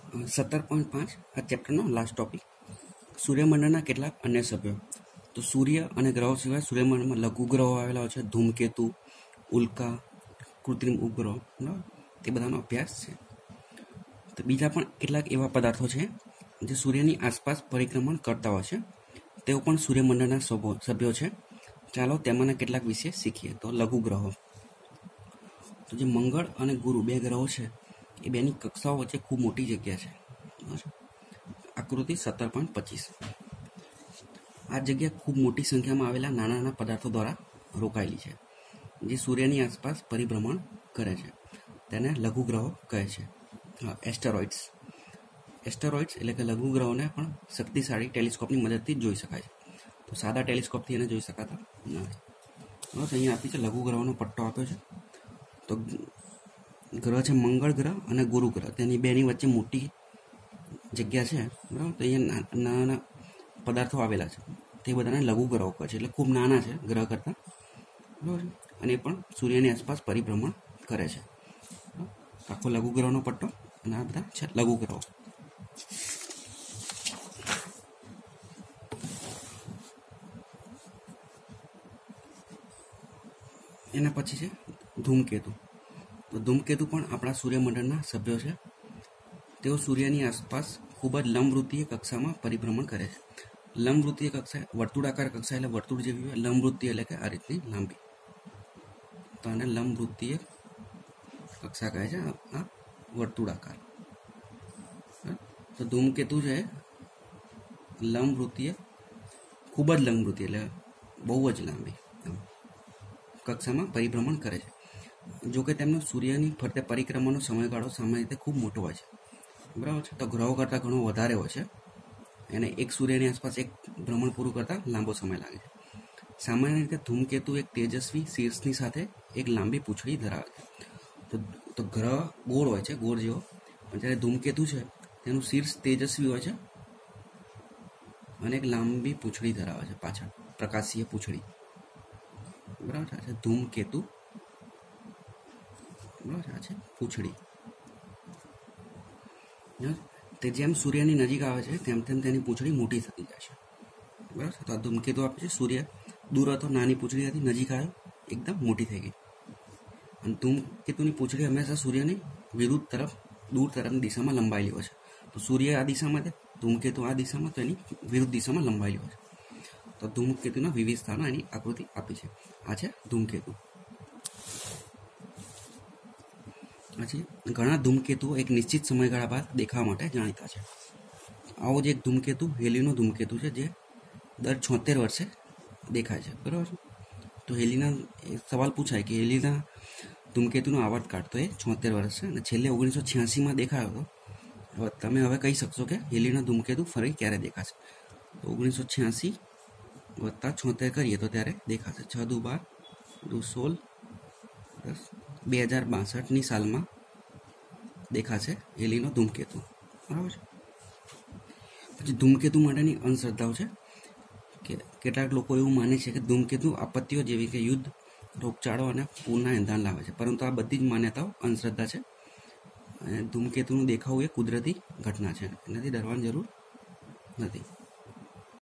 17.5 આ ચેપ્ટરનો last topic સૂર્યમંડળના કેટલાક અન્ય સભ્યો. તો સૂર્ય અને ગ્રહો સિવાય સૂર્યમંડળમાં લઘુ ગ્રહો આવેલા હોય છે, ધૂમકેતુ, ઉલ્કા, કૃત્રિમ ઉપગ્રહો, બરાબર, તે બધાનો અભ્યાસ છે. તો બીજા પણ કેટલાક એવા પદાર્થો છે જે સૂર્યની આસપાસ પરિક્રમણ કરતા હોય છે, તેઓ પણ સૂર્યમંડળના સભ્યો છે. ચાલો તેમાંના કેટલાક વિશે શીખીએ. તો લઘુ ગ્રહો, તો જે મંગળ અને ગુરુ બે ગ્રહો છે એ બેની કક્ષાઓ વચ્ચે ખૂબ મોટી જગ્યા છે. આકૃતિ 17.25. આ જગ્યા ખૂબ મોટી સંખ્યામાં આવેલા નાના નાના પદાર્થો દ્વારા રોકાયેલી છે, જે સૂર્યની આસપાસ પરિભ્રમણ કરે છે. તેને લઘુ ગ્રહો કહે છે. એસ્ટેરોઇડ્સ. એસ્ટેરોઇડ્સ એટલે કે લઘુ ગ્રહોને પણ શક્તિશાળી ટેલિસ્કોપની મદદથી જ જોઈ શકાય છે. તો સાદા ટેલિસ્કોપથી એને જોઈ શકાતા નથી. બસ અહીંયા આપી છે લઘુ ગ્રહોનો પટ્ટો આપ્યો છે. તો ગ્રહ છે મંગળ ગ્રહ અને ગુરુ ગ્રહ, તેની બેની વચ્ચે મોટી જગ્યા છે, બરાબર. તો અહીંયા નાના પદાર્થો આવેલા છે, તે બધાને લઘુ ગ્રહો કહે છે, એટલે ખૂબ નાના છે ગ્રહ કરતાં, બરાબર. અને એ પણ સૂર્યની આસપાસ પરિભ્રમણ કરે છે. આખો લઘુ ગ્રહનો પટ્ટો અને આ બધા છે લઘુ ગ્રહો. એના પછી છે ધૂમકેતુ. તો ધૂમકેતુ પણ આપણા સૂર્યમંડળના સભ્યો છે. તેઓ સૂર્યની આસપાસ ખૂબ જ લંબવૃત્તીય કક્ષામાં પરિભ્રમણ કરે છે. લંબવૃત્તીય કક્ષા, વર્તુળાકાર કક્ષા એટલે વર્તુળ જેવી હોય, લંબવૃત્તીય એટલે કે આ રીતની લાંબી. તો આને લંબવૃત્તીય કક્ષા કહે છે, આ વર્તુળાકાર. તો ધૂમકેતુ છે લંબવૃત્તીય, ખૂબ જ લંબવૃત્તીય એટલે બહુ જ લાંબી કક્ષામાં પરિભ્રમણ કરે છે. જોકે તેમનો સૂર્યની ફરતે પરિક્રમાનો સમયગાળો સામાન્ય રીતે ખૂબ મોટો હોય છે, બરાબર છે. તો ગ્રહો કરતાં ઘણો વધારે હોય છે. એને એક સૂર્યની આસપાસ એક ભ્રમણ પૂરું કરતાં લાંબો સમય લાગે છે. સામાન્ય રીતે ધૂમકેતુ એક તેજસ્વી શીર્ષની સાથે એક લાંબી પૂંછડી ધરાવે છે. તો ગ્રહ ગોળ હોય છે, ગોળ જેવો, પણ જ્યારે ધૂમકેતુ છે તેનું શીર્ષ તેજસ્વી હોય છે અને એક લાંબી પૂંછડી ધરાવે છે પાછળ, પ્રકાશીય પૂંછડી, બરાબર છે. ધૂમકેતુ, બરાબર, આ છે પૂંછડી. તે જેમ સૂર્યની નજીક આવે છે તેમ તેમ તેની પૂંછડી મોટી થતી જાય છે, બરાબર. તો આ ધૂમકેતુ આપે છે. સૂર્ય દૂર હતો, નાની પૂંછડી હતી, નજીક આવ્યો એકદમ મોટી થઈ ગઈ. અને ધૂમકેતુની પૂંછડી હંમેશા સૂર્યની વિરુદ્ધ તરફ, દૂર તરફની દિશામાં લંબાયેલી હોય છે. તો સૂર્ય આ દિશામાં છે, ધૂમકેતુ આ દિશામાં, તો એની વિરુદ્ધ દિશામાં લંબાયેલી હોય છે. તો ધૂમકેતુના વિવિધ સ્થાનો એની આકૃતિ આપી છે. આ છે ધૂમકેતુ. પછી ઘણા ધૂમકેતુઓ એક નિશ્ચિત સમયગાળા બાદ દેખાવા માટે જાણીતા છે. આવો જ એક ધૂમકેતુ હેલીનો ધૂમકેતુ છે, જે દર 76 વર્ષે દેખાય છે, બરાબર. તો હેલીના સવાલ પૂછાય કે હેલીના ધૂમકેતુનો આવર્તકાળ, તો એ 76 વર્ષ છે. અને છેલ્લે 1986માં દેખાયો હતો. તમે હવે કહી શકશો કે હેલીનો ધૂમકેતુ ફરી ક્યારે દેખાશે? તો 1986 વત્તા 76 કરીએ તો ત્યારે દેખાશે. 6 દુ 12, દુ 16, 2062ની સાલમાં દેખાશે હેલીનો ધૂમકેતુ, બરાબર છે. પછી ધૂમકેતુ માટેની અંધશ્રદ્ધાઓ છે કે કેટલાક લોકો એવું માને છે કે ધૂમકેતુ આપત્તિઓ જેવી કે યુદ્ધ, રોગચાળો અને પૂરના એંધાણ લાવે છે, પરંતુ આ બધી જ માન્યતાઓ અંધશ્રદ્ધા છે. અને ધૂમકેતુનું દેખાવું એ કુદરતી ઘટના છે, એનાથી ડરવાની જરૂર નથી.